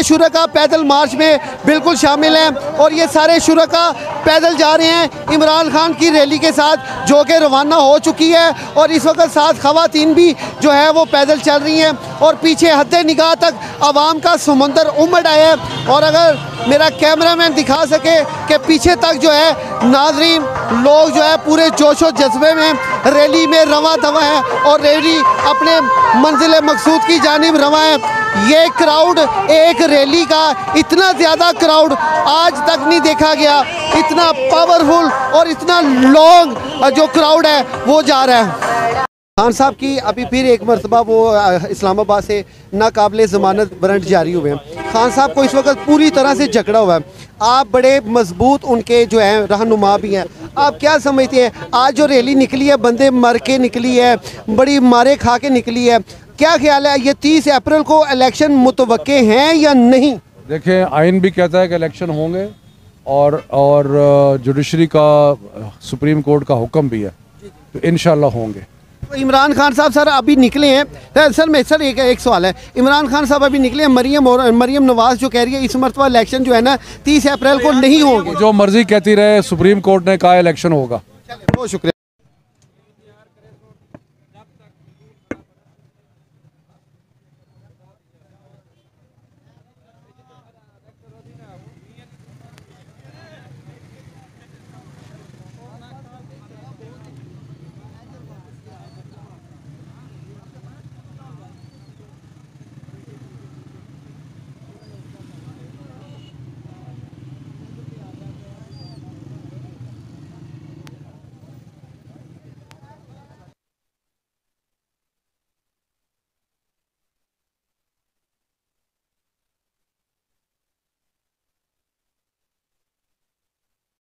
शुरका पैदल मार्च में बिल्कुल शामिल हैं और ये सारे शुरका पैदल जा रहे हैं इमरान खान की रैली के साथ, जो कि रवाना हो चुकी है। और इस वक्त साथ ख़वातीन भी जो है वो पैदल चल रही हैं और पीछे हद निगाह तक आवाम का समंदर उमड़ आया है। और अगर मेरा कैमरामैन दिखा सके कि पीछे तक जो है नाज़रीन लोग जो है पूरे जोशो जज्बे में रैली में रवा दवा है और रैली अपने मंजिल मकसूद की जानिब रवा है। ये क्राउड, एक रैली का इतना ज़्यादा क्राउड आज तक नहीं देखा गया, इतना पावरफुल और इतना लॉन्ग जो क्राउड है वो जा रहा है। खान साहब की अभी फिर एक मरतबा वो इस्लामाबाद से नाकाबिले ज़मानत वारंट जारी हुए हैं। खान साहब को इस वक्त पूरी तरह से जकड़ा हुआ है। आप बड़े मजबूत उनके जो हैं रहनुमा भी हैं, आप क्या समझते हैं आज जो रैली निकली है, बंदे मर के निकली है, बड़ी मारे खा के निकली है, क्या ख्याल है ये 30 अप्रैल को इलेक्शन मुतवक्के हैं या नहीं? देखें, आइन भी कहता है कि इलेक्शन होंगे और जुडिशरी का सुप्रीम कोर्ट का हुक्म भी है, तो इंशाल्लाह होंगे। इमरान खान साहब सर अभी निकले हैं सर एक सवाल है, इमरान खान साहब अभी निकले हैं, मरियम नवाज जो कह रही है इस मरतबा इलेक्शन जो है ना 30 अप्रैल को नहीं होंगे। जो मर्जी कहती रहे, सुप्रीम कोर्ट ने कहा इलेक्शन होगा। बहुत शुक्रिया।